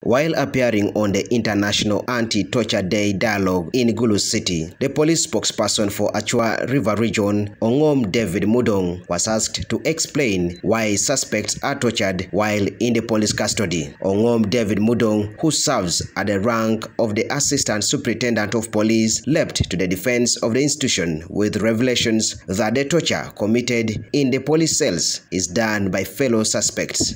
While appearing on the International Anti-Torture Day Dialogue in Gulu City, the police spokesperson for Achua River Region, Ongom David Mudong, was asked to explain why suspects are tortured while in the police custody. Ongom David Mudong, who serves at the rank of the Assistant Superintendent of Police, leapt to the defense of the institution with revelations that the torture committed in the police cells is done by fellow suspects.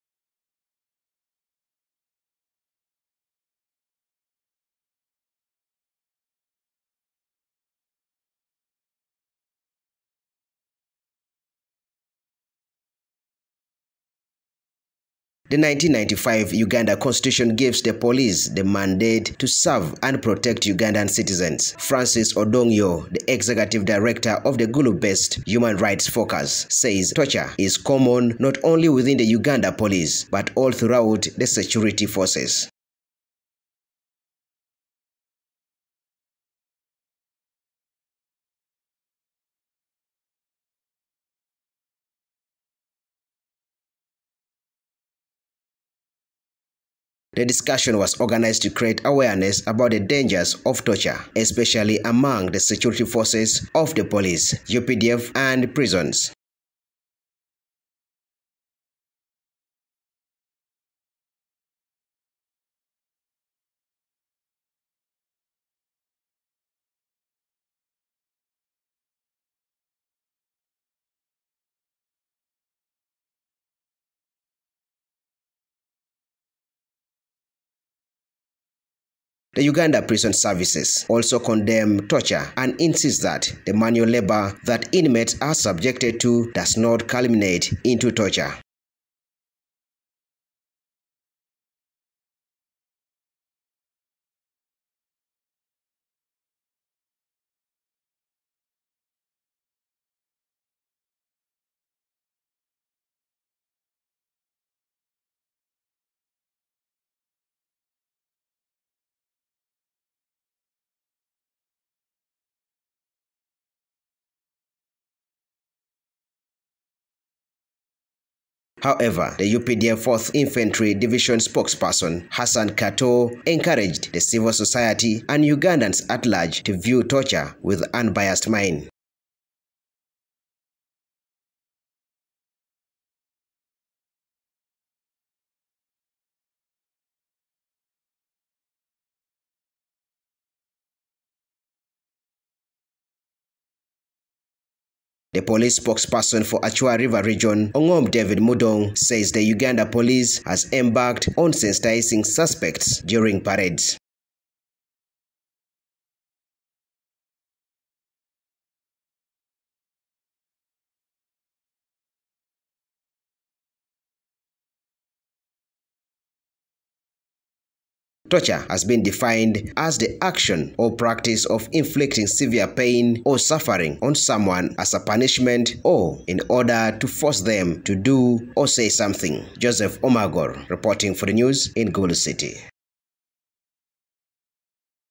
The 1995 Uganda Constitution gives the police the mandate to serve and protect Ugandan citizens. Francis Odongyo, the executive director of the Gulu-based Human Rights Focus, says torture is common not only within the Uganda police, but all throughout the security forces. The discussion was organized to create awareness about the dangers of torture, especially among the security forces of the police, UPDF, and prisons. The Uganda Prison Services also condemn torture and insist that the manual labor that inmates are subjected to does not culminate into torture. However, the UPDF 4th Infantry Division spokesperson Hassan Kato encouraged the civil society and Ugandans at large to view torture with unbiased mind. The police spokesperson for Achua River Region, Ongom David Mudong, says the Uganda police has embarked on sensitizing suspects during parades. Torture has been defined as the action or practice of inflicting severe pain or suffering on someone as a punishment or in order to force them to do or say something. Joseph Omagor reporting for the news in Gulu City.